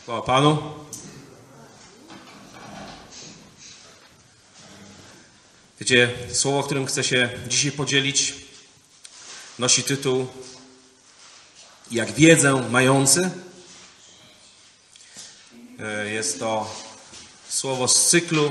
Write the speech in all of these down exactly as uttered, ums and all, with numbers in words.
Chwała Panu. Wiecie, słowo, którym chcę się dzisiaj podzielić, nosi tytuł Jak wiedzę mający. Jest to słowo z cyklu,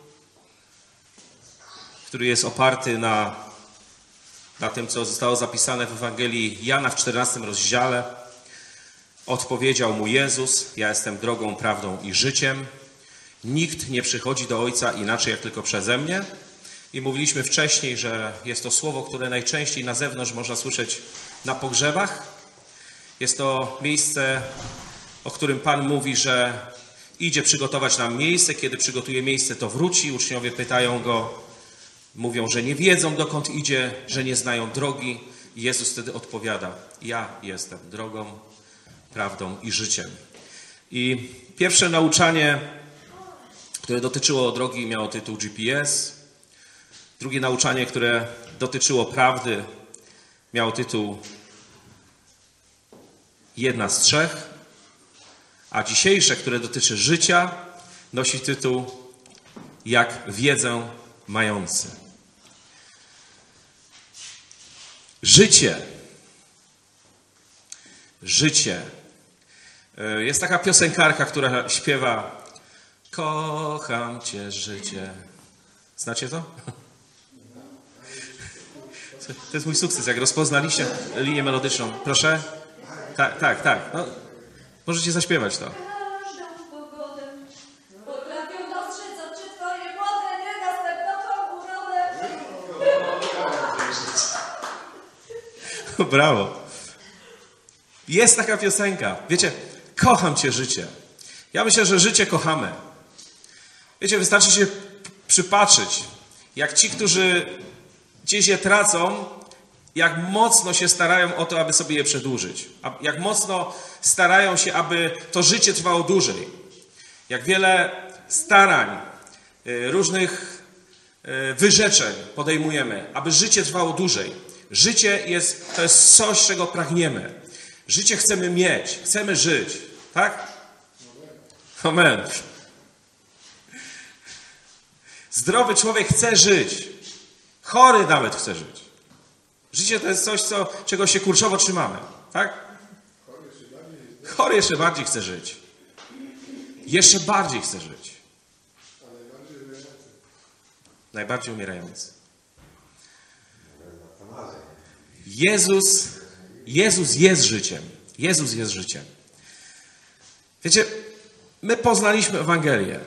który jest oparty na, na tym, co zostało zapisane w Ewangelii Jana w czternastym rozdziale. Odpowiedział mu Jezus: ja jestem drogą, prawdą i życiem. Nikt nie przychodzi do Ojca inaczej, jak tylko przeze mnie. I mówiliśmy wcześniej, że jest to słowo, które najczęściej na zewnątrz można słyszeć na pogrzebach. Jest to miejsce, o którym Pan mówi, że idzie przygotować nam miejsce. Kiedy przygotuje miejsce, to wróci. Uczniowie pytają Go, mówią, że nie wiedzą, dokąd idzie, że nie znają drogi. I Jezus wtedy odpowiada: ja jestem drogą, prawdą i życiem. I pierwsze nauczanie, które dotyczyło drogi, miało tytuł G P S. Drugie nauczanie, które dotyczyło prawdy, miało tytuł Jedna z trzech. A dzisiejsze, które dotyczy życia, nosi tytuł Jak wiedzę mający. Życie. Życie. Jest taka piosenkarka, która śpiewa: kocham Cię, życie. Znacie to? To jest mój sukces. Jak rozpoznaliście linię melodyczną. Proszę? Tak, tak, tak. No, możecie zaśpiewać to. Każdą pogodę potrafią dostrzec oczy Twoje młode, niedostępną urodę. Brawo. Jest taka piosenka. Wiecie, kocham Cię, życie. Ja myślę, że życie kochamy. Wiecie, wystarczy się przypatrzeć, jak ci, którzy gdzieś je tracą, jak mocno się starają o to, aby sobie je przedłużyć. Jak mocno starają się, aby to życie trwało dłużej. Jak wiele starań, różnych wyrzeczeń podejmujemy, aby życie trwało dłużej. Życie jest, to jest coś, czego pragniemy. Życie chcemy mieć, chcemy żyć. Tak? Amen. Zdrowy człowiek chce żyć. Chory nawet chce żyć. Życie to jest coś, co, czego się kurczowo trzymamy. Tak? Chory jeszcze bardziej chce żyć. Jeszcze bardziej chce żyć. Najbardziej umierający. Jezus, Jezus jest życiem. Jezus jest życiem. Wiecie, my poznaliśmy Ewangelię.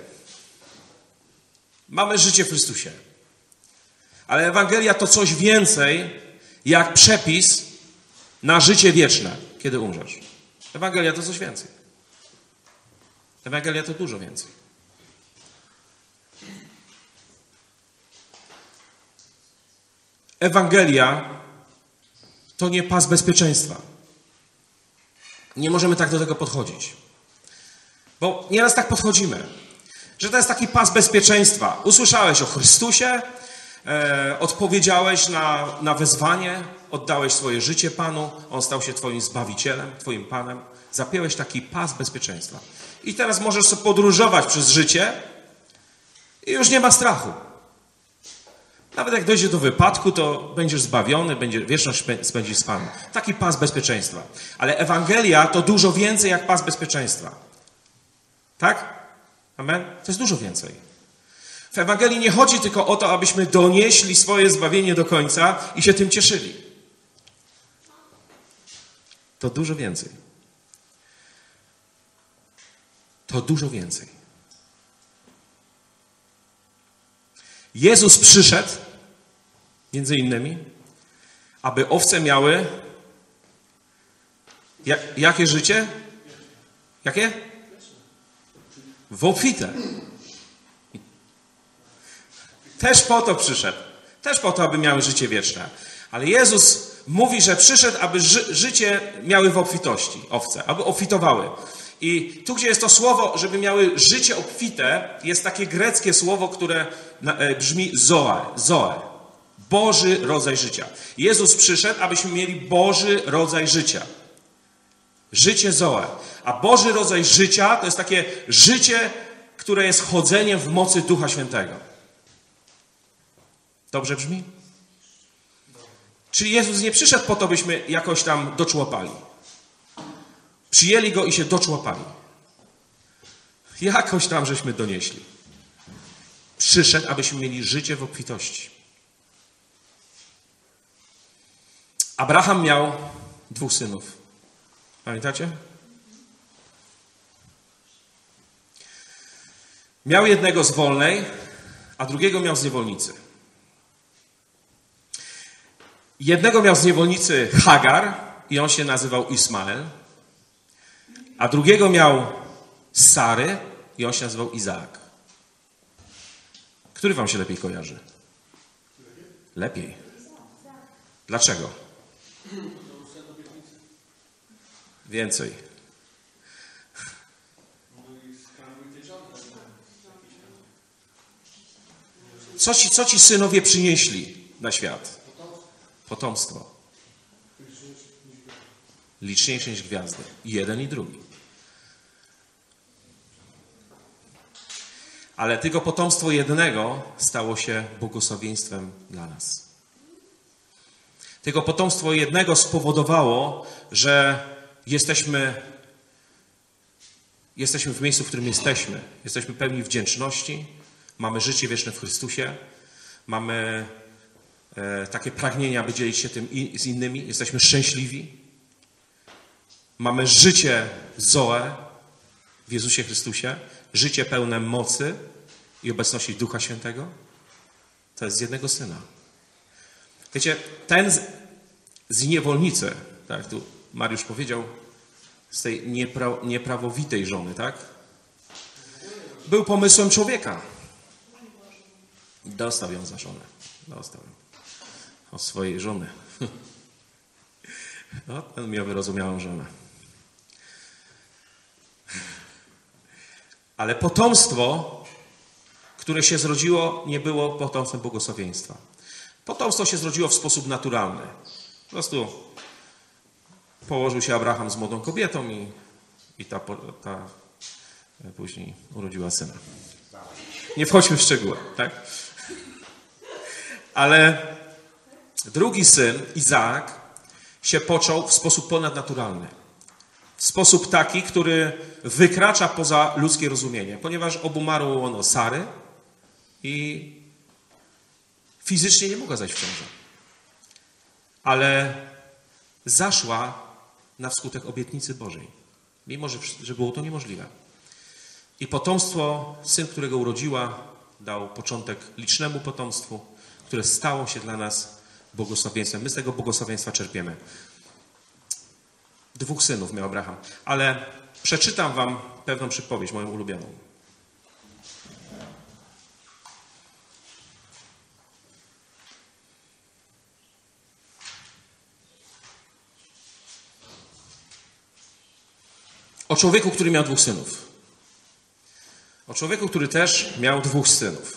Mamy życie w Chrystusie. Ale Ewangelia to coś więcej jak przepis na życie wieczne, kiedy umrzesz. Ewangelia to coś więcej. Ewangelia to dużo więcej. Ewangelia to nie pas bezpieczeństwa. Nie możemy tak do tego podchodzić. Bo nieraz tak podchodzimy, że to jest taki pas bezpieczeństwa. Usłyszałeś o Chrystusie, e, odpowiedziałeś na, na wezwanie, oddałeś swoje życie Panu, On stał się Twoim Zbawicielem, Twoim Panem. Zapiąłeś taki pas bezpieczeństwa. I teraz możesz sobie podróżować przez życie i już nie ma strachu. Nawet jak dojdzie do wypadku, to będziesz zbawiony, będziesz wieczność spędzić z Panem. Taki pas bezpieczeństwa. Ale Ewangelia to dużo więcej jak pas bezpieczeństwa. Tak? Amen? To jest dużo więcej. W Ewangelii nie chodzi tylko o to, abyśmy donieśli swoje zbawienie do końca i się tym cieszyli. To dużo więcej. To dużo więcej. Jezus przyszedł, między innymi, aby owce miały jak, jakie życie? Jakie? W obfite. Też po to przyszedł. Też po to, aby miały życie wieczne. Ale Jezus mówi, że przyszedł, aby ży życie miały w obfitości, owce, aby obfitowały. I tu, gdzie jest to słowo, żeby miały życie obfite, jest takie greckie słowo, które brzmi zoe, zoe. Boży rodzaj życia. Jezus przyszedł, abyśmy mieli Boży rodzaj życia. Życie Zoe. A Boży rodzaj życia to jest takie życie, które jest chodzeniem w mocy Ducha Świętego. Dobrze brzmi? Czyli Jezus nie przyszedł po to, byśmy jakoś tam doczłapali. Przyjęli Go i się doczłapali. Jakoś tam żeśmy donieśli. Przyszedł, abyśmy mieli życie w obfitości. Abraham miał dwóch synów. Pamiętacie? Miał jednego z wolnej, a drugiego miał z niewolnicy. Jednego miał z niewolnicy Hagar i on się nazywał Ismael, a drugiego miał z Sary i on się nazywał Izaak. Który wam się lepiej kojarzy? Lepiej. Dlaczego? Więcej. Co ci, co ci synowie przynieśli na świat? Potomstwo. Liczniejsze niż gwiazdy. Jeden i drugi. Ale tylko potomstwo jednego stało się błogosławieństwem dla nas. Tylko potomstwo jednego spowodowało, że jesteśmy, jesteśmy w miejscu, w którym jesteśmy. Jesteśmy pełni wdzięczności. Mamy życie wieczne w Chrystusie. Mamy e, takie pragnienia, aby dzielić się tym i, z innymi. Jesteśmy szczęśliwi. Mamy życie Zoe w Jezusie Chrystusie. Życie pełne mocy i obecności Ducha Świętego. To jest z jednego Syna. Wiecie, ten z, z niewolnicy, tak tu Mariusz powiedział, z tej niepra, nieprawowitej żony, tak? Był pomysłem człowieka. Dostał ją za żonę. Dostał ją. Od swojej żony. No, ten miał wyrozumiałą żonę. Ale potomstwo, które się zrodziło, nie było potomstwem błogosławieństwa. Potomstwo się zrodziło w sposób naturalny. Po prostu położył się Abraham z młodą kobietą i, i ta, ta później urodziła syna. Nie wchodźmy w szczegóły, tak? Ale drugi syn, Izaak, się począł w sposób ponadnaturalny. W sposób taki, który wykracza poza ludzkie rozumienie, ponieważ obumarło ono Sary i fizycznie nie mogła zajść w ciążę. Ale zaszła na skutek obietnicy Bożej, mimo że, że było to niemożliwe. I potomstwo, syn, którego urodziła, dał początek licznemu potomstwu, które stało się dla nas błogosławieństwem. My z tego błogosławieństwa czerpiemy. Dwóch synów miał Abraham. Ale przeczytam wam pewną przypowieść, moją ulubioną. O człowieku, który miał dwóch synów. O człowieku, który też miał dwóch synów.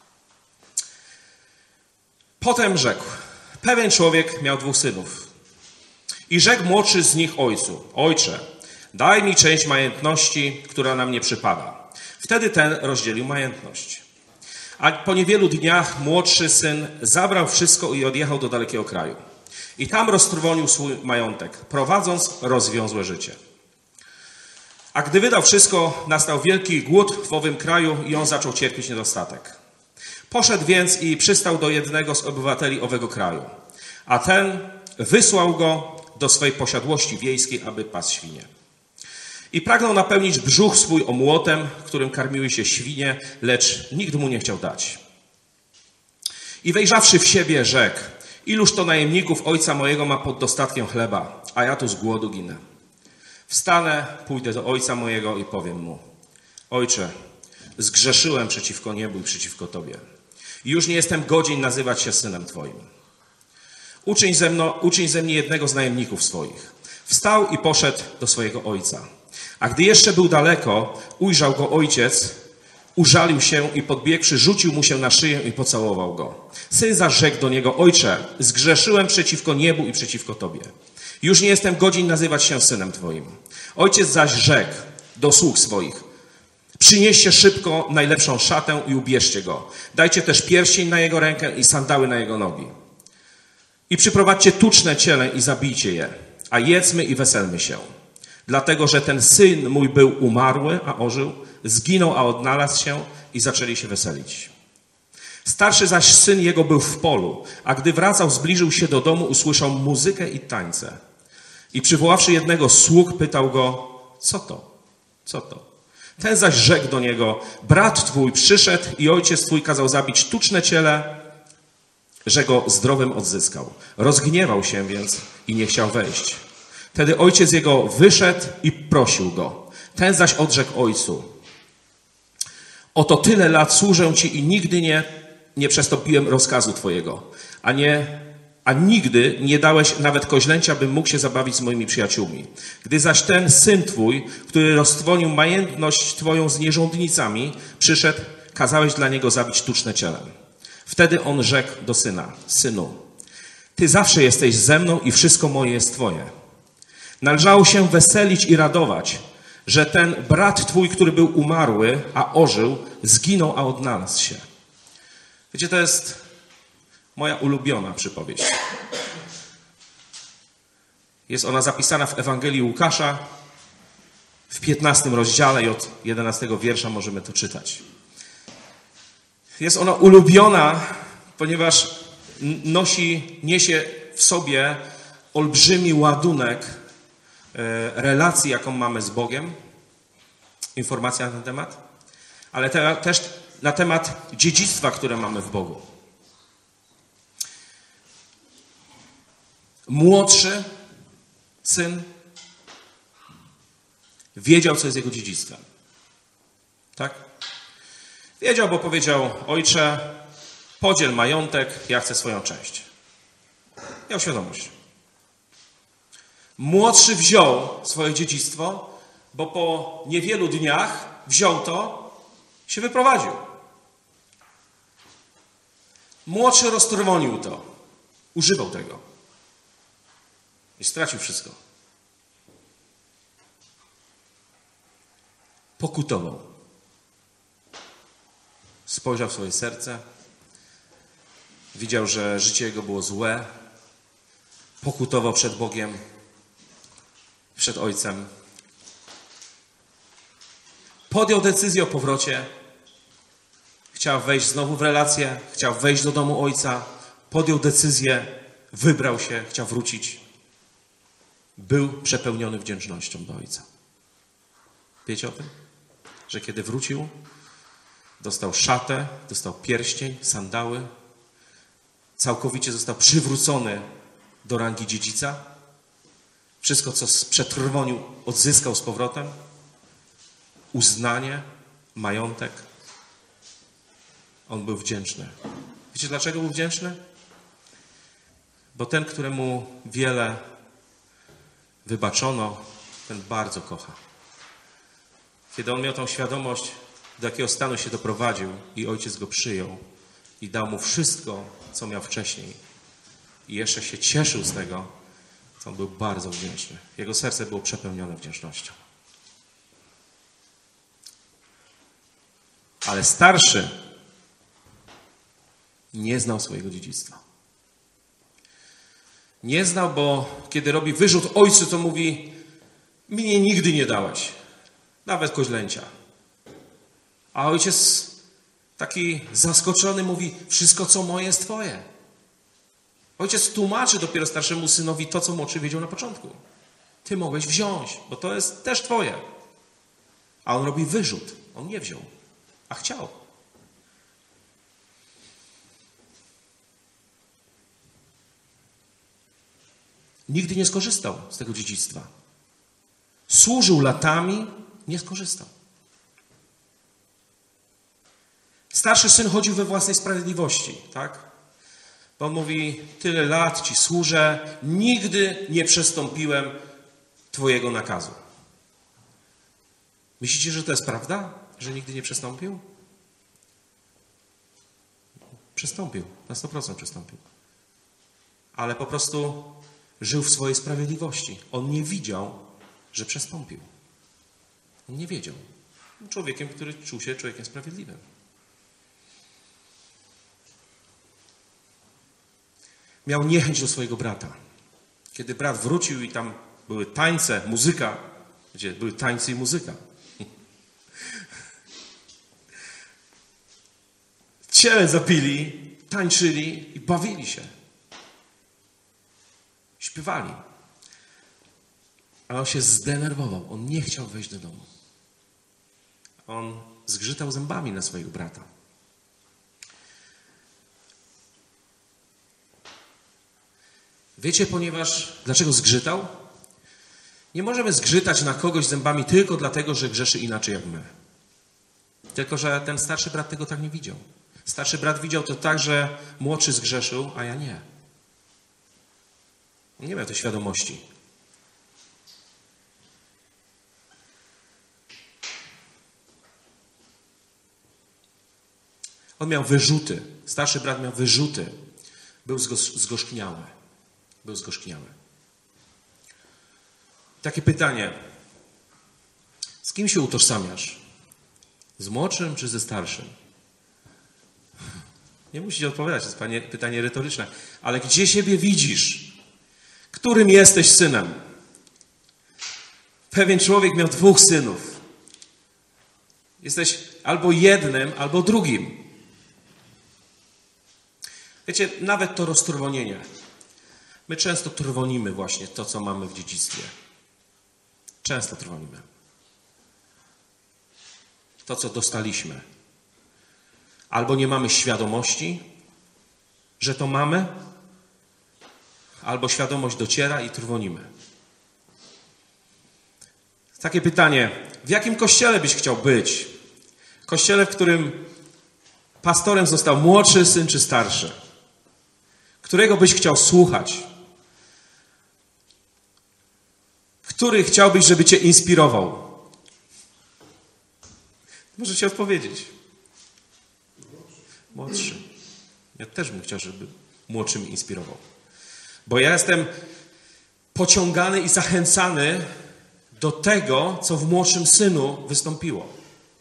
Potem rzekł, pewien człowiek miał dwóch synów. I rzekł młodszy z nich ojcu, ojcze, daj mi część majątności, która nam nie przypada. Wtedy ten rozdzielił majątność. A po niewielu dniach młodszy syn zabrał wszystko i odjechał do dalekiego kraju. I tam roztrwonił swój majątek, prowadząc rozwiązłe życie. A gdy wydał wszystko, nastał wielki głód w owym kraju i on zaczął cierpieć niedostatek. Poszedł więc i przystał do jednego z obywateli owego kraju. A ten wysłał go do swej posiadłości wiejskiej, aby pasł świnie. I pragnął napełnić brzuch swój omłotem, którym karmiły się świnie, lecz nikt mu nie chciał dać. I wejrzawszy w siebie, rzekł, iluż to najemników ojca mojego ma pod dostatkiem chleba, a ja tu z głodu ginę. Wstanę, pójdę do ojca mojego i powiem mu, ojcze, zgrzeszyłem przeciwko niebu i przeciwko Tobie. I już nie jestem godzien nazywać się synem Twoim. Uczyń ze, mną, uczyń ze mnie jednego z najemników swoich. Wstał i poszedł do swojego ojca. A gdy jeszcze był daleko, ujrzał go ojciec, użalił się i podbiegłszy, rzucił mu się na szyję i pocałował go. Syn zaś rzekł do niego, ojcze, zgrzeszyłem przeciwko niebu i przeciwko Tobie. Już nie jestem godzin nazywać się synem twoim. Ojciec zaś rzekł do sług swoich: przynieście szybko najlepszą szatę i ubierzcie go. Dajcie też pierścień na jego rękę i sandały na jego nogi. I przyprowadźcie tuczne ciele i zabijcie je, a jedzmy i weselmy się. Dlatego, że ten syn mój był umarły, a ożył, zginął, a odnalazł się, i zaczęli się weselić. Starszy zaś syn jego był w polu, a gdy wracał, zbliżył się do domu, usłyszał muzykę i tańce. I przywoławszy jednego z sług, pytał go: co to? Co to? Ten zaś rzekł do niego: brat twój przyszedł i ojciec twój kazał zabić tuczne ciele, że go zdrowym odzyskał. Rozgniewał się więc i nie chciał wejść. Wtedy ojciec jego wyszedł i prosił go. Ten zaś odrzekł ojcu: oto tyle lat służę ci i nigdy nie, nie przestąpiłem rozkazu twojego, a, nie, a nigdy nie dałeś nawet koźlęcia, bym mógł się zabawić z moimi przyjaciółmi. Gdy zaś ten syn twój, który roztrwonił majętność twoją z nierządnicami, przyszedł, kazałeś dla niego zabić tuczne ciele. Wtedy on rzekł do syna: synu, ty zawsze jesteś ze mną i wszystko moje jest twoje. Należało się weselić i radować, że ten brat twój, który był umarły, a ożył, zginął, a odnalazł się. Wiecie, to jest moja ulubiona przypowieść. Jest ona zapisana w Ewangelii Łukasza w piętnastym rozdziale i od jedenastego wiersza możemy to czytać. Jest ona ulubiona, ponieważ nosi, niesie w sobie olbrzymi ładunek relacji, jaką mamy z Bogiem, informacja na ten temat, ale te, też na temat dziedzictwa, które mamy w Bogu. Młodszy syn wiedział, co jest jego dziedzictwem. Tak? Wiedział, bo powiedział: ojcze, podziel majątek, ja chcę swoją część. Miał świadomość. Młodszy wziął swoje dziedzictwo, bo po niewielu dniach wziął to, się wyprowadził. Młodszy roztrwonił to, używał tego i stracił wszystko. Pokutował. Spojrzał w swoje serce, widział, że życie jego było złe, pokutował przed Bogiem, przed Ojcem. Podjął decyzję o powrocie. Chciał wejść znowu w relację, chciał wejść do domu Ojca. Podjął decyzję, wybrał się, chciał wrócić. Był przepełniony wdzięcznością do Ojca. Wiecie o tym? Że kiedy wrócił, dostał szatę, dostał pierścień, sandały. Całkowicie został przywrócony do rangi dziedzica. Wszystko, co przetrwonił, odzyskał z powrotem. Uznanie, majątek. On był wdzięczny. Wiecie, dlaczego był wdzięczny? Bo ten, któremu wiele wybaczono, ten bardzo kocha. Kiedy on miał tą świadomość, do jakiego stanu się doprowadził i ojciec go przyjął i dał mu wszystko, co miał wcześniej i jeszcze się cieszył z tego, to on był bardzo wdzięczny. Jego serce było przepełnione wdzięcznością. Ale starszy nie znał swojego dziedzictwa. Nie znał, bo kiedy robi wyrzut ojcu, to mówi: mnie nigdy nie dałeś, nawet koźlęcia. A ojciec taki zaskoczony mówi: wszystko, co moje, jest twoje. Ojciec tłumaczy dopiero starszemu synowi to, co młodszy wiedział na początku. Ty mogłeś wziąć, bo to jest też twoje. A on robi wyrzut. On nie wziął, a chciał. Nigdy nie skorzystał z tego dziedzictwa. Służył latami, nie skorzystał. Starszy syn chodził we własnej sprawiedliwości, tak? Bo on mówi: tyle lat ci służę, nigdy nie przestąpiłem twojego nakazu. Myślicie, że to jest prawda? Że nigdy nie przestąpił? Przestąpił, na sto procent przestąpił. Ale po prostu żył w swojej sprawiedliwości. On nie widział, że przestąpił. On nie wiedział. Był człowiekiem, który czuł się człowiekiem sprawiedliwym. Miał niechęć do swojego brata. Kiedy brat wrócił i tam były tańce, muzyka, gdzie były tańce i muzyka. Ciele zapili, tańczyli i bawili się. Śpiewali. A on się zdenerwował. On nie chciał wejść do domu. On zgrzytał zębami na swojego brata. Wiecie, ponieważ... Dlaczego zgrzytał? Nie możemy zgrzytać na kogoś zębami tylko dlatego, że grzeszy inaczej jak my. Tylko że ten starszy brat tego tak nie widział. Starszy brat widział to tak, że młodszy zgrzeszył, a ja nie. On nie miał tej świadomości. On miał wyrzuty. Starszy brat miał wyrzuty. Był zgorzkniały. Był zgorzkniały. Takie pytanie. Z kim się utożsamiasz? Z młodszym czy ze starszym? Nie musicie odpowiadać, to jest pytanie retoryczne. Ale gdzie siebie widzisz? Którym jesteś synem? Pewien człowiek miał dwóch synów. Jesteś albo jednym, albo drugim. Wiecie, nawet to roztrwonienie. My często trwonimy właśnie to, co mamy w dziedzictwie. Często trwonimy. To, co dostaliśmy. Albo nie mamy świadomości, że to mamy, albo świadomość dociera i trwonimy. Takie pytanie. W jakim kościele byś chciał być? Kościele, w którym pastorem został młodszy syn czy starszy? Którego byś chciał słuchać? Który chciałbyś, żeby cię inspirował? Możecie odpowiedzieć. Młodszy. Ja też bym chciał, żeby młodszy mnie inspirował. Bo ja jestem pociągany i zachęcany do tego, co w młodszym synu wystąpiło.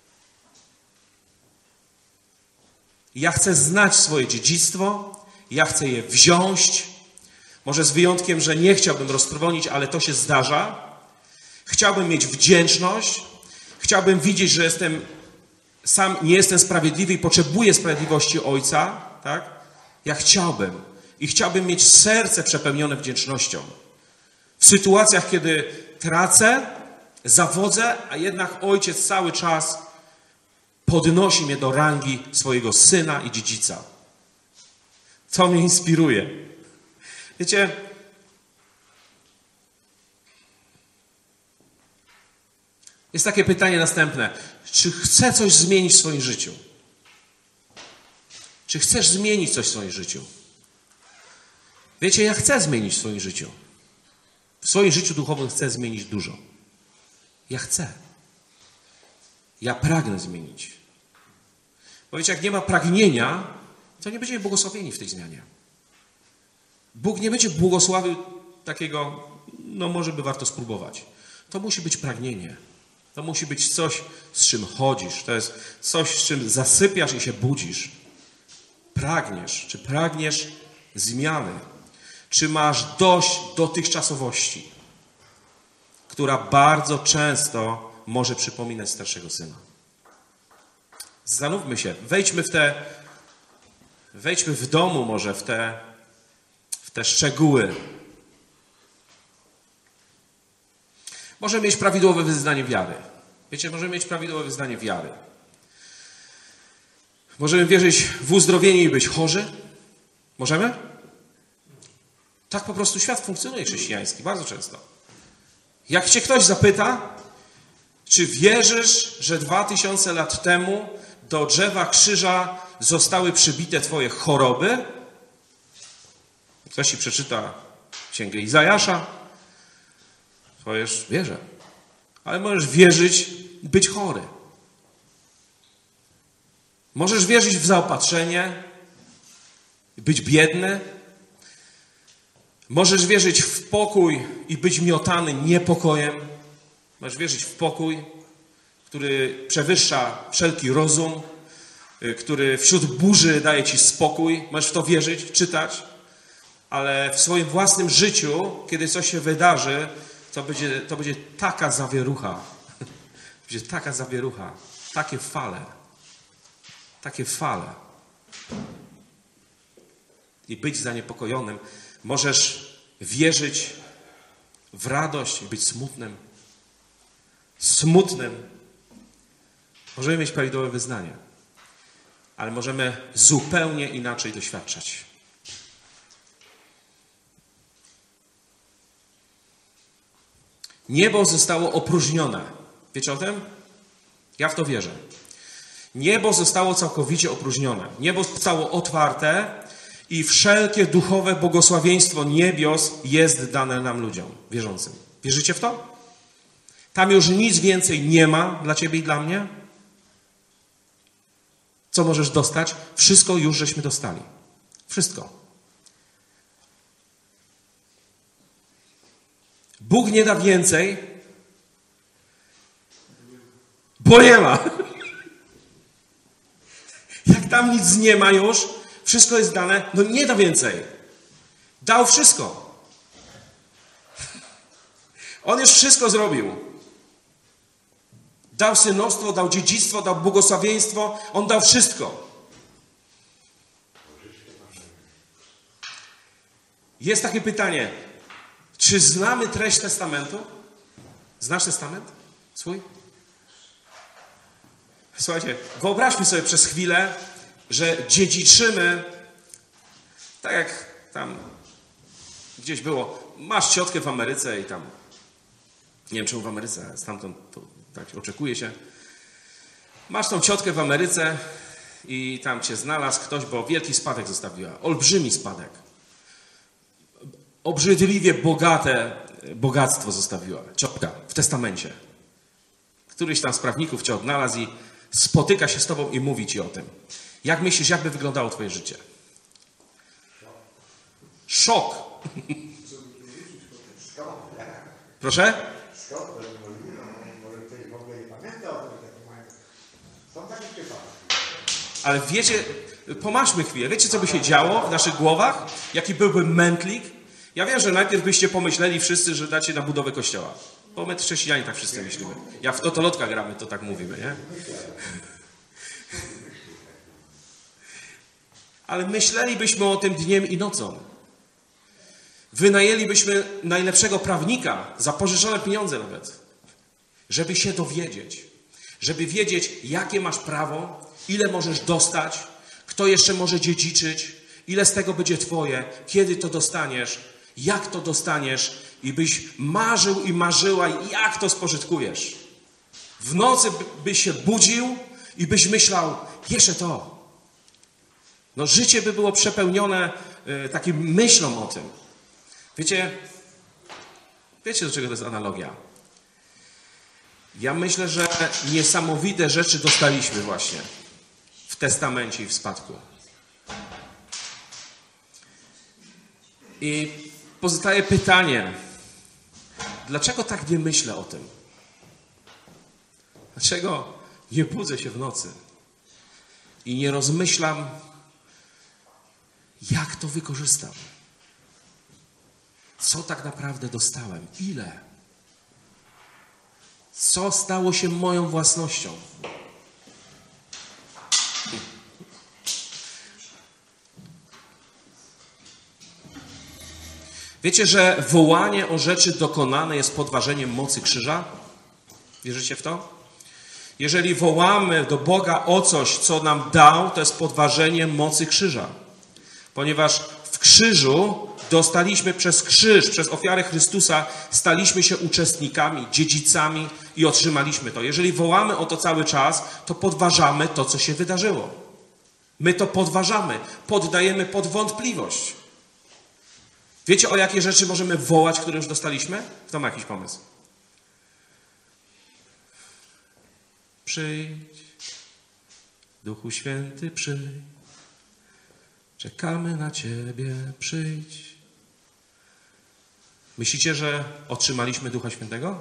Ja chcę znać swoje dziedzictwo, ja chcę je wziąć. Może z wyjątkiem, że nie chciałbym roztrwonić, ale to się zdarza. Chciałbym mieć wdzięczność. Chciałbym widzieć, że jestem sam nie jestem sprawiedliwy i potrzebuję sprawiedliwości Ojca. Tak? Ja chciałbym. I chciałbym mieć serce przepełnione wdzięcznością. W sytuacjach, kiedy tracę, zawodzę, a jednak Ojciec cały czas podnosi mnie do rangi swojego syna i dziedzica. To mnie inspiruje. Wiecie, jest takie pytanie następne. Czy chcę coś zmienić w swoim życiu? Czy chcesz zmienić coś w swoim życiu? Wiecie, ja chcę zmienić w swoim życiu. W swoim życiu duchowym chcę zmienić dużo. Ja chcę. Ja pragnę zmienić. Bo wiecie, jak nie ma pragnienia, to nie będziemy błogosławieni w tej zmianie. Bóg nie będzie błogosławił takiego, no może by warto spróbować. To musi być pragnienie. To musi być coś, z czym chodzisz. To jest coś, z czym zasypiasz i się budzisz. Pragniesz. Czy pragniesz zmiany? Czy masz dość dotychczasowości, która bardzo często może przypominać starszego syna? Zastanówmy się. Wejdźmy w te, wejdźmy w domu może w te, w te szczegóły. Możemy mieć prawidłowe wyznanie wiary. Wiecie, możemy mieć prawidłowe wyznanie wiary. Możemy wierzyć w uzdrowienie i być chorzy. Możemy? Tak po prostu świat funkcjonuje chrześcijański, bardzo często. Jak cię ktoś zapyta, czy wierzysz, że dwa tysiące lat temu do drzewa krzyża zostały przybite twoje choroby? Ktoś ci przeczyta Księgę Izajasza, powiesz, wierzę. Ale możesz wierzyć i być chory. Możesz wierzyć w zaopatrzenie, być biedny, Możesz wierzyć w pokój i być miotany niepokojem. Możesz wierzyć w pokój, który przewyższa wszelki rozum, który wśród burzy daje ci spokój. Możesz w to wierzyć, czytać, ale w swoim własnym życiu, kiedy coś się wydarzy, to będzie, to będzie taka zawierucha. Będzie taka zawierucha, takie fale. Takie fale. I być zaniepokojonym. Możesz wierzyć w radość i być smutnym. Smutnym. Możemy mieć prawidłowe wyznanie, ale możemy zupełnie inaczej doświadczać. Niebo zostało opróżnione. Wiecie o tym? Ja w to wierzę. Niebo zostało całkowicie opróżnione. Niebo zostało otwarte i wszelkie duchowe błogosławieństwo niebios jest dane nam ludziom, wierzącym. Wierzycie w to? Tam już nic więcej nie ma dla ciebie i dla mnie. Co możesz dostać? Wszystko już żeśmy dostali. Wszystko. Bóg nie da więcej, bo nie ma. Jak tam nic nie ma już, wszystko jest dane, no nie da więcej. Dał wszystko. On już wszystko zrobił. Dał synostwo, dał dziedzictwo, dał błogosławieństwo. On dał wszystko. Jest takie pytanie. Czy znamy treść testamentu? Znasz testament swój? Słuchajcie, wyobraźmy sobie przez chwilę, że dziedziczymy, tak jak tam gdzieś było, masz ciotkę w Ameryce i tam, nie wiem czemu w Ameryce, ale stamtąd to, tak oczekuje się. Masz tą ciotkę w Ameryce i tam cię znalazł ktoś, bo wielki spadek zostawiła, olbrzymi spadek. Obrzydliwie bogate bogactwo zostawiła ciotka w testamencie. Któryś tam z prawników cię odnalazł i spotyka się z tobą i mówi ci o tym. Jak myślisz, jakby wyglądało twoje życie? Szok. Proszę? Ale wiecie, pomaszmy chwilę, wiecie co by się działo w naszych głowach? Jaki byłby mętlik? Ja wiem, że najpierw byście pomyśleli wszyscy, że dacie na budowę kościoła. Bo my chrześcijanie tak wszyscy myślimy. Jak w totolotka gramy, to tak mówimy, nie? Ale myślelibyśmy o tym dniem i nocą. Wynajęlibyśmy najlepszego prawnika za pożyczone pieniądze nawet, żeby się dowiedzieć. Żeby wiedzieć, jakie masz prawo, ile możesz dostać, kto jeszcze może dziedziczyć, ile z tego będzie twoje, kiedy to dostaniesz, jak to dostaniesz i byś marzył i marzyła, jak to spożytkujesz. W nocy byś się budził i byś myślał, jeszcze to. No życie by było przepełnione y, takim myślą o tym. Wiecie, wiecie do czego to jest analogia? Ja myślę, że niesamowite rzeczy dostaliśmy właśnie w testamencie i w spadku. I pozostaje pytanie, dlaczego tak nie myślę o tym? Dlaczego nie budzę się w nocy i nie rozmyślam, jak to wykorzystam? Co tak naprawdę dostałem? Ile? Co stało się moją własnością? Wiecie, że wołanie o rzeczy dokonane jest podważeniem mocy krzyża? Wierzycie w to? Jeżeli wołamy do Boga o coś, co nam dał, to jest podważenie mocy krzyża. Ponieważ w krzyżu dostaliśmy przez krzyż, przez ofiarę Chrystusa, staliśmy się uczestnikami, dziedzicami i otrzymaliśmy to. Jeżeli wołamy o to cały czas, to podważamy to, co się wydarzyło. My to podważamy, poddajemy pod wątpliwość. Wiecie, o jakie rzeczy możemy wołać, które już dostaliśmy? Kto ma jakiś pomysł? Przyjdź, Duchu Święty, przyjdź. Czekamy na Ciebie, przyjdź. Myślicie, że otrzymaliśmy Ducha Świętego?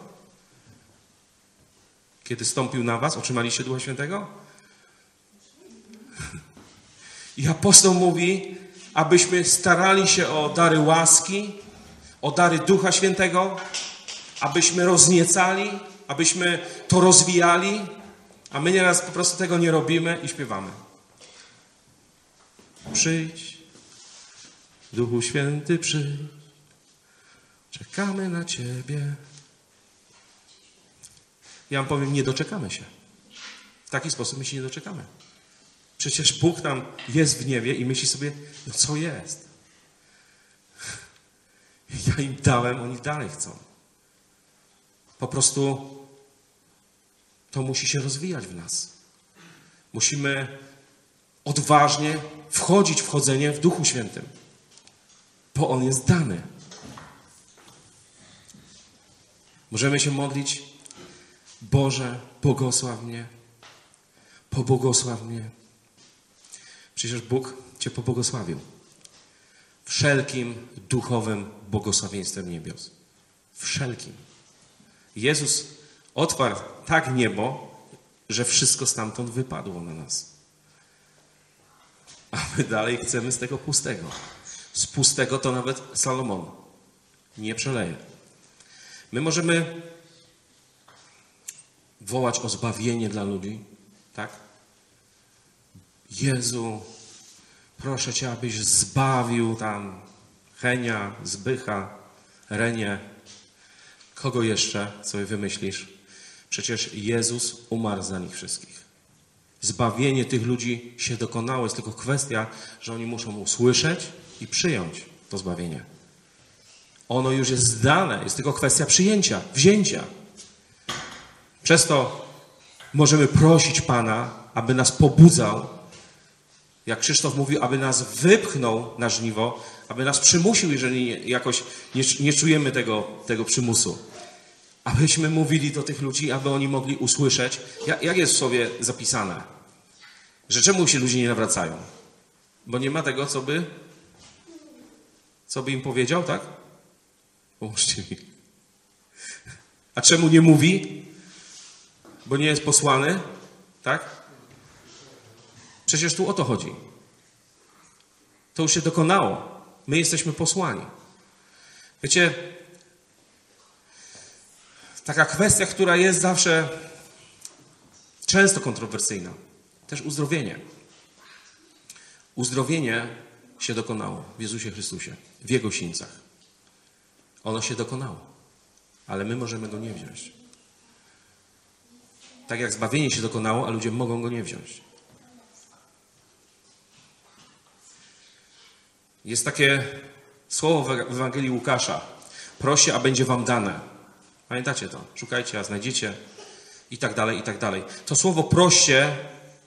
Kiedy stąpił na was, otrzymaliście Ducha Świętego? I apostoł mówi, abyśmy starali się o dary łaski, o dary Ducha Świętego, abyśmy rozniecali, abyśmy to rozwijali, a my nieraz po prostu tego nie robimy i śpiewamy. Przyjdź, Duchu Święty, przyjdź, czekamy na Ciebie. Ja wam powiem, nie doczekamy się. W taki sposób my się nie doczekamy. Przecież Bóg tam jest w niebie i myśli sobie, no co jest? Ja im dałem, oni dalej chcą. Po prostu to musi się rozwijać w nas. Musimy odważnie wchodzić w chodzenie w Duchu Świętym, bo On jest dany. Możemy się modlić, Boże, błogosław mnie, pobłogosław mnie. Przecież Bóg Cię pobłogosławił wszelkim duchowym błogosławieństwem niebios. Wszelkim. Jezus otwarł tak niebo, że wszystko stamtąd wypadło na nas. A my dalej chcemy z tego pustego. Z pustego to nawet Salomon nie przeleje. My możemy wołać o zbawienie dla ludzi, tak? Jezu, proszę Cię, abyś zbawił tam Henia, Zbycha, Renię. Kogo jeszcze sobie wymyślisz? Przecież Jezus umarł za nich wszystkich. Zbawienie tych ludzi się dokonało. Jest tylko kwestia, że oni muszą usłyszeć i przyjąć to zbawienie. Ono już jest dane. Jest tylko kwestia przyjęcia, wzięcia. Przez to możemy prosić Pana, aby nas pobudzał, jak Krzysztof mówił, aby nas wypchnął na żniwo, aby nas przymusił, jeżeli jakoś nie, nie czujemy tego, tego przymusu. Abyśmy mówili do tych ludzi, aby oni mogli usłyszeć, jak, jak jest w słowie zapisane, że czemu się ludzie nie nawracają? Bo nie ma tego, co by, co by im powiedział, tak? Pomóżcie mi. A czemu nie mówi? Bo nie jest posłany, tak? Przecież tu o to chodzi. To już się dokonało. My jesteśmy posłani. Wiecie, taka kwestia, która jest zawsze często kontrowersyjna. Też uzdrowienie. Uzdrowienie się dokonało w Jezusie Chrystusie, w Jego sińcach. Ono się dokonało, ale my możemy go nie wziąć. Tak jak zbawienie się dokonało, a ludzie mogą go nie wziąć. Jest takie słowo w Ewangelii Łukasza. Proście, a będzie wam dane. Pamiętacie to? Szukajcie, a znajdziecie. I tak dalej, i tak dalej. To słowo proście,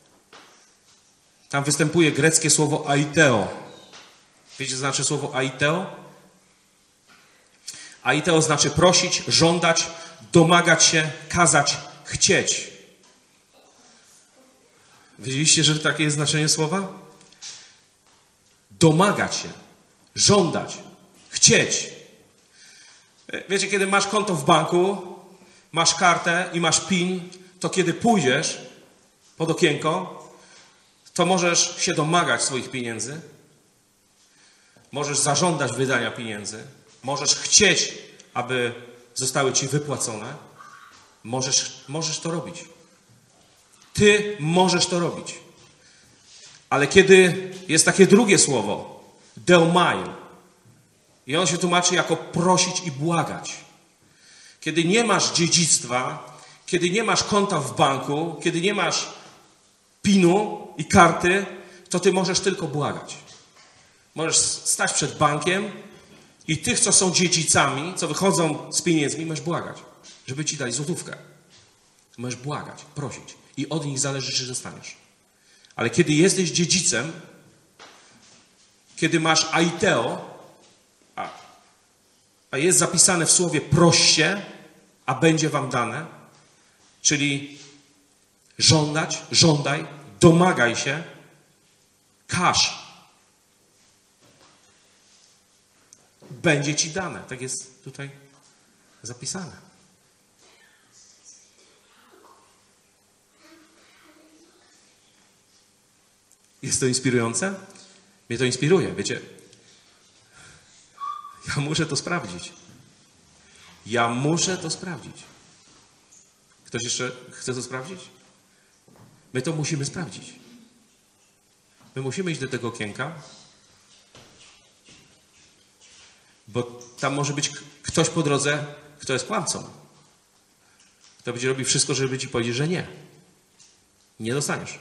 tam występuje greckie słowo aiteo. Wiecie, co znaczy słowo aiteo? Aiteo znaczy prosić, żądać, domagać się, kazać, chcieć. Wiedzieliście, że takie jest znaczenie słowa? Domagać się, żądać, chcieć. Wiecie, kiedy masz konto w banku, masz kartę i masz PIN, to kiedy pójdziesz pod okienko, to możesz się domagać swoich pieniędzy, możesz zażądać wydania pieniędzy, możesz chcieć, aby zostały ci wypłacone, możesz, możesz to robić. Ty możesz to robić. Ale kiedy jest takie drugie słowo, deomaio, i on się tłumaczy jako prosić i błagać. Kiedy nie masz dziedzictwa, kiedy nie masz konta w banku, kiedy nie masz pinu i karty, to ty możesz tylko błagać. Możesz stać przed bankiem i tych, co są dziedzicami, co wychodzą z pieniędzmi, możesz błagać, żeby ci dali złotówkę. Możesz błagać, prosić i od nich zależy, czy zostaniesz. Ale kiedy jesteś dziedzicem, kiedy masz aiteo, a, a jest zapisane w słowie proście, a będzie wam dane, czyli żądać, żądaj, domagaj się, każ. będzie ci dane. Tak jest tutaj zapisane. Jest to inspirujące? Mnie to inspiruje, wiecie. Ja muszę to sprawdzić. Ja muszę to sprawdzić. Ktoś jeszcze chce to sprawdzić? My to musimy sprawdzić. My musimy iść do tego okienka, bo tam może być ktoś po drodze, kto jest kłamcą. Kto będzie robił wszystko, żeby ci powiedzieć, że nie. Nie dostaniesz.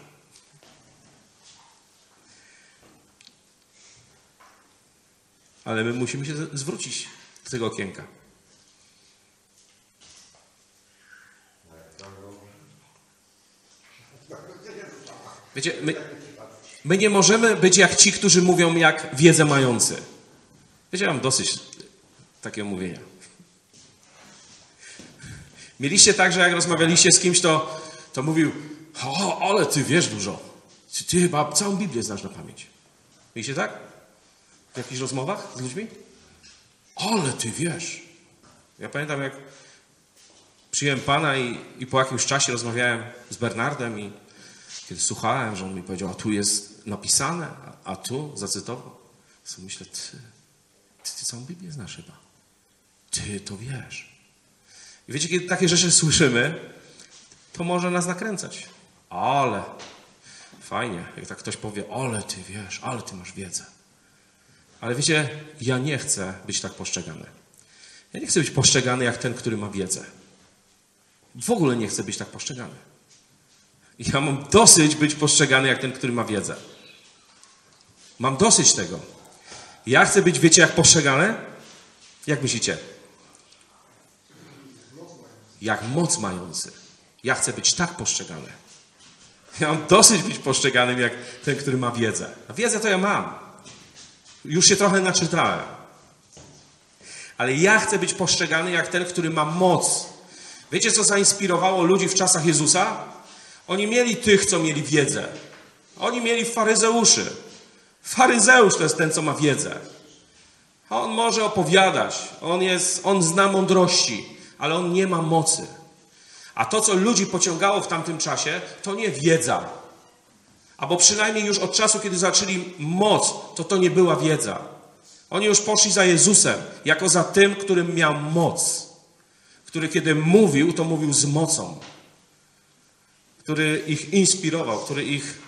Ale my musimy się zwrócić do tego okienka. Wiecie, my, my nie możemy być jak ci, którzy mówią jak wiedzę mający. Wiecie, ja mam dosyć takiego mówienia. Mieliście tak, że jak rozmawialiście z kimś, to, to mówił, o, ale ty wiesz dużo. Ty, ty chyba całą Biblię znasz na pamięć. Mieliście tak? W jakichś rozmowach z ludźmi? Ale ty wiesz. Ja pamiętam, jak przyjąłem Pana i, i po jakimś czasie rozmawiałem z Bernardem i kiedy słuchałem, że on mi powiedział, a tu jest napisane, a, a tu zacytował. So myślę, ty, ty, ty całą Biblię znasz chyba. Ty to wiesz. I wiecie, kiedy takie rzeczy słyszymy, to może nas nakręcać. Ale fajnie, jak tak ktoś powie, ale ty wiesz, ale ty masz wiedzę. Ale wiecie, ja nie chcę być tak postrzegany. Ja nie chcę być postrzegany jak ten, który ma wiedzę. W ogóle nie chcę być tak postrzegany. Ja mam dosyć być postrzegany jak ten, który ma wiedzę. Mam dosyć tego. Ja chcę być, wiecie, jak postrzegany? Jak myślicie? Jak moc mający. Ja chcę być tak postrzegany. Ja mam dosyć być postrzeganym jak ten, który ma wiedzę. A wiedzę to ja mam. Już się trochę naczytałem. Ale ja chcę być postrzegany jak ten, który ma moc. Wiecie, co zainspirowało ludzi w czasach Jezusa? Oni mieli tych, co mieli wiedzę. Oni mieli faryzeuszy. Faryzeusz to jest ten, co ma wiedzę. On może opowiadać. On, jest, on zna mądrości, ale on nie ma mocy. A to, co ludzi pociągało w tamtym czasie, to nie wiedza. Albo przynajmniej już od czasu, kiedy zaczęli moc, to to nie była wiedza. Oni już poszli za Jezusem, jako za tym, którym miał moc. Który kiedy mówił, to mówił z mocą. Który ich inspirował, który ich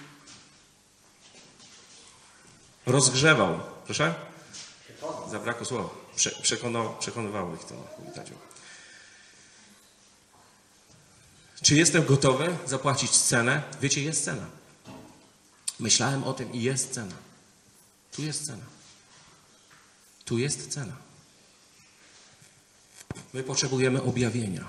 rozgrzewał. Proszę? Zabrakło słowa. Prze przekonał, przekonywało ich to. Czy jestem gotowy zapłacić cenę? Wiecie, jest cena. Myślałem o tym i jest cena. Tu jest cena. Tu jest cena. My potrzebujemy objawienia.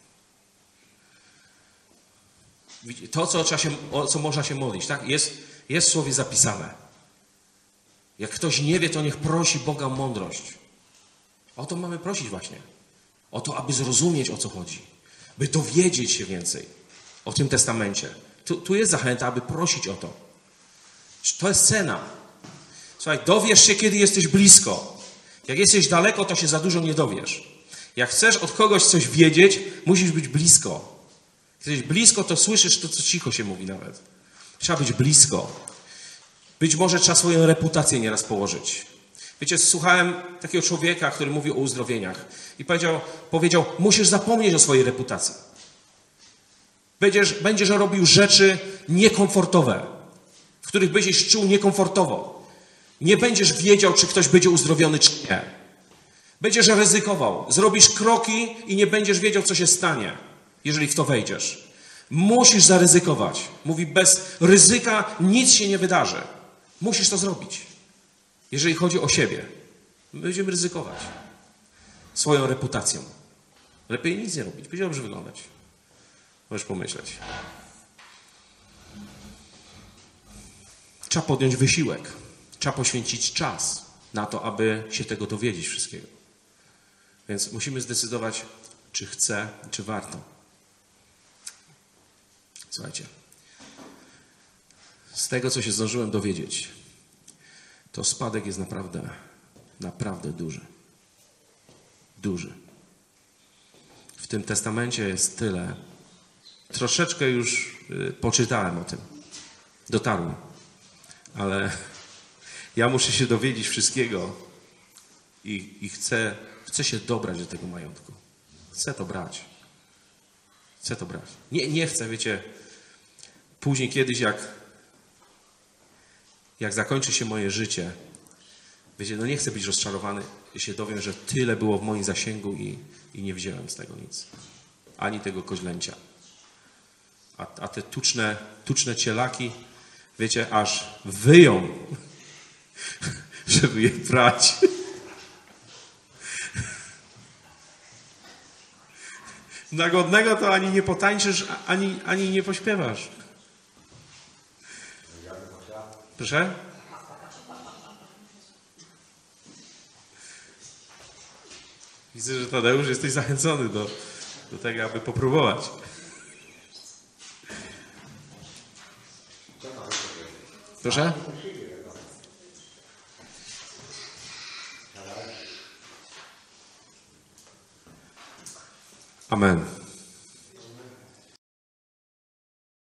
To, co, trzeba się, o co można się modlić, tak? Jest, jest w słowie zapisane. Jak ktoś nie wie, to niech prosi Boga o mądrość. O to mamy prosić właśnie. O to, aby zrozumieć, o co chodzi. By dowiedzieć się więcej o tym testamencie. Tu, tu jest zachęta, aby prosić o to. To jest cena. Słuchaj, dowiesz się, kiedy jesteś blisko. Jak jesteś daleko, to się za dużo nie dowiesz. Jak chcesz od kogoś coś wiedzieć, musisz być blisko. Jak jesteś blisko, to słyszysz to, co cicho się mówi nawet. Trzeba być blisko. Być może trzeba swoją reputację nieraz położyć. Wiecie, słuchałem takiego człowieka, który mówił o uzdrowieniach i powiedział, powiedział musisz zapomnieć o swojej reputacji. Będziesz, będziesz robił rzeczy niekomfortowe, w których będziesz czuł niekomfortowo. Nie będziesz wiedział, czy ktoś będzie uzdrowiony, czy nie. Będziesz ryzykował. Zrobisz kroki i nie będziesz wiedział, co się stanie, jeżeli w to wejdziesz. Musisz zaryzykować. Mówi, bez ryzyka nic się nie wydarzy. Musisz to zrobić. Jeżeli chodzi o siebie, my będziemy ryzykować swoją reputacją. Lepiej nic nie robić, będzie dobrze wyglądać. Możesz pomyśleć. Trzeba podjąć wysiłek. Trzeba poświęcić czas na to, aby się tego dowiedzieć wszystkiego. Więc musimy zdecydować, czy chcę, czy warto. Słuchajcie. Z tego, co się zdążyłem dowiedzieć, to spadek jest naprawdę, naprawdę duży. duży. W tym testamencie jest tyle. Troszeczkę już poczytałem o tym. Dotarłem. Ale ja muszę się dowiedzieć wszystkiego i, i chcę, chcę się dobrać do tego majątku. Chcę to brać. Chcę to brać. Nie, nie chcę, wiecie, później kiedyś jak, jak zakończy się moje życie, wiecie, no nie chcę być rozczarowany i się dowiem, że tyle było w moim zasięgu i, i nie wziąłem z tego nic. Ani tego koźlęcia. A, a te tuczne, tuczne cielaki, wiecie, aż wyją, żeby je brać. Na godnego to ani nie potańczysz, ani, ani nie pośpiewasz. Proszę? Widzę, że Tadeusz, jesteś zachęcony do, do tego, aby popróbować. Proszę? Amen.